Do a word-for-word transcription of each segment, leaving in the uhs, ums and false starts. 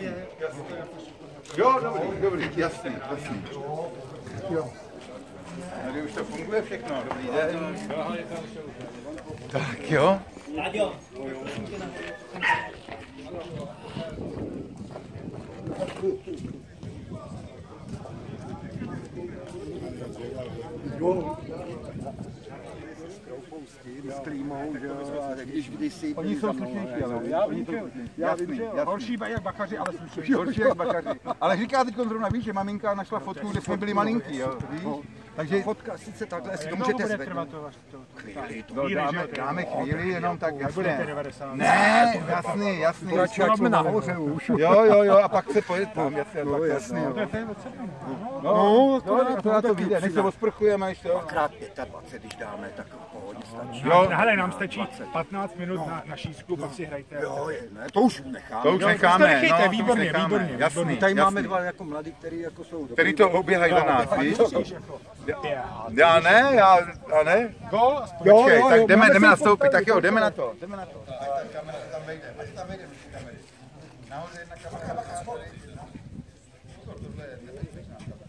Jo, dobrý, dobrý, jasný, jasný. Jo. Tady už to funguje všechno, dobrý den. Tak jo. Jo. Streamou, že jo, když kdysi... Oni jsou slušnější, ale já vím, že já vím, že horší jak bakaři, ale slušnější. Horší jak bakaři. Ale říká teď zrovna, víš, že maminka našla fotku, kde jsme byli malinký, jo, víš? Takže fotka sice takhle, si to můžete zvednout. Chvíli, to dáme, dáme chvíli, jenom tak jasně. Ne, jasný, jasný. Radši, ať jsme nahoře už. Jo, jo, jo, a pak se pojet tam, jasně, no, tak jasný. No, to to vyjde, než se osprchujeme ještě. Dvakrát dvacet pět, když dáme, tak pohodě stačí. Jo, hele, nám stačí patnáct minut na, na šířku, pak si hrajte. Jo, ne, to už necháme. To už necháme, nechejte, no, výborně, necháme. výborně, Jasný, výborně. Tady jasný. máme dva jako mladí, který jako jsou. Který to oběhají do nás, víš? Já ne, já, já ne. Gol, Počkej, tak jdeme, jdeme nastoupit, tak jo, jdeme na to, jdeme na to. Tak kamera tam vejde, ať tam vejde při kameře. Nahoře jedna kamera, tohle je nebezpečná kamera.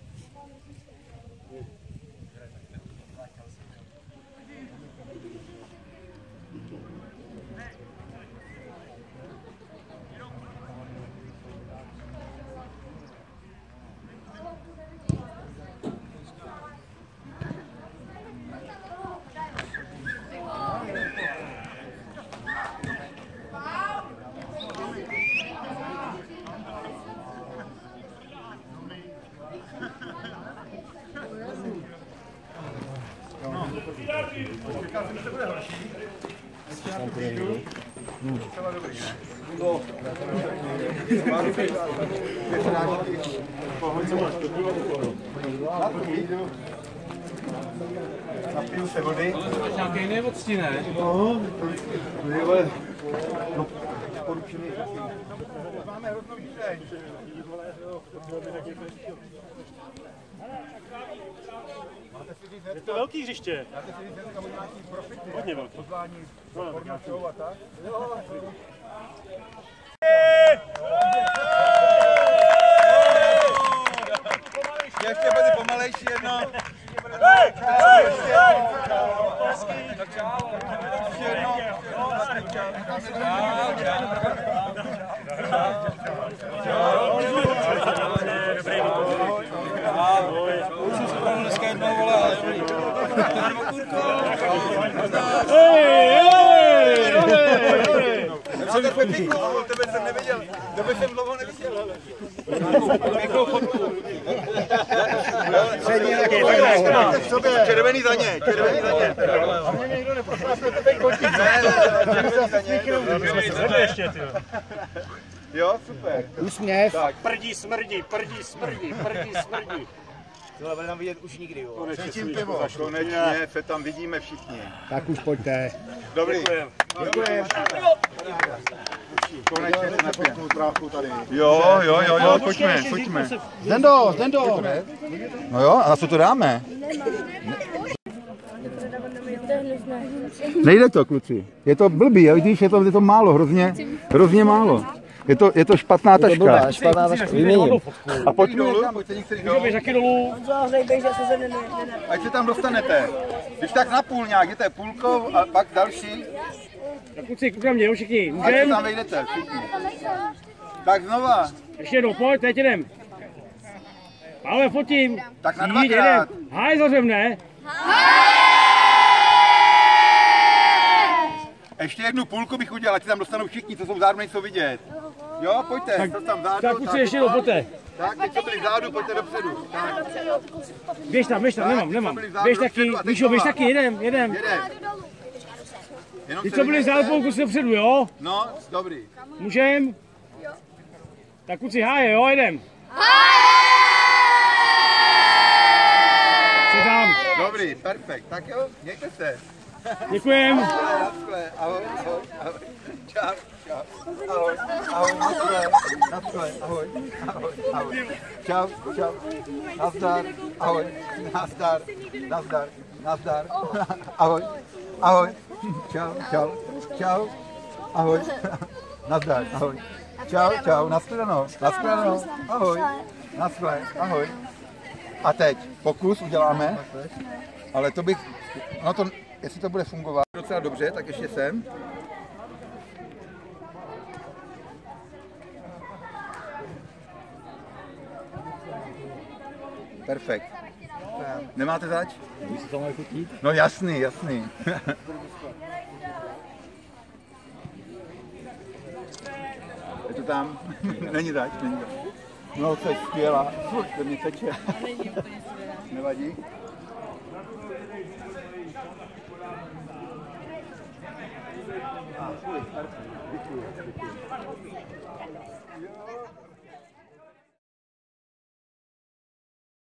Napiju se vody. Nějaký jiný odstí, ne? No, to je ale... No, poručený. Máme hroznou výšeň. Je to velký hřiště. Máte si říct dneska o nějaký profity? Hodně velký. Pozvání formačou a tak? Jo. Ještě bude pomalejší jedno. Ještě jedno. Dneska jednou vole, ale dobrý. Já takhle pěknou, tebe jsem neviděl, tebe jsem dlouho neviděl. Pěknou fotku. Červený za ně, červený za ně. A mě někdo neprosáhl, to teď končí. Ne, červený za ně. Ještě, ty. Jo, super. Úsměv. Prdí smrdí, prdí smrdí, prdí smrdí. Tohle bude tam vidět už nikdy, jo. Konečně pivo, konečně se tam vidíme všichni. Tak už pojďte. Dobrý. Děkujeme. Konečně jsme tady. Jo, jo, jo, jo, pojďme, pojďme. Zdendo, Zdendo. No jo, a na co to dáme? Nejde to, kluci. Je to blbý, vidíš, je to, je to málo, hrozně, hrozně málo. Je to, je to špatná taška. Blbá, špatná taška, vyměním. A pojďme dolů. Můžeme taky dolů. Ať se tam dostanete. Když tak na půl nějak, jděte půlkou a pak další. Tak kluci, koukám mě, jo, všichni. Ať se Můžem? tam vejdete, všichni. Tak znova. Ještě jednou, pojď, teď jdem. Ale fotím. Tak na Jít, dvakrát. jedem. Haj, zařevne. Ještě jednu půlku bych udělal, ať se tam dostanou všichni, co jsou vzadu, nejsou vidět. Jo, pojďte, tak, to tam vzadu. Tak kluci, ještě jednou, pojďte. Tak, teď co byli vzadu, pojďte dopředu. Tak, Běž tam, běž tam, nemám, nemám. Běž taky, Míšo, běž taky, jedem, jedem. jedem. Jenom Ty, se co byli vyjďte. vzadu, půlku si dopředu, jo? No, dobrý. Můžem? Tak kluci, háje, jo, jedem. Co tam? Dobrý, perfekt. Tak jo, mějte se. Děkujem. Naschle, ahoj, ahoj, ahoj. Čau, čau. Ahoj, ahoj, naschle, naschle, ahoj, ahoj, ahoj. Čau, čau. Nazdar, ahoj, nazdar, nazdar, nazdar. Ahoj, ahoj. Čau, čau, čau. Ahoj. Nazdar, ahoj. Čau, čau, nashledanou, nashledanou, ahoj, naschle, ahoj. A teď pokus uděláme, ale to bych, no to, jestli to bude fungovat docela dobře, tak ještě sem. Perfekt. Nemáte zač? Víš, co to mají chutit? No jasný, jasný. Je to tam? Není zač, není zač. No, to je skvělá. Fuh, to mě teče. Nevadí? Ah, fuj, děkuji, děkuji.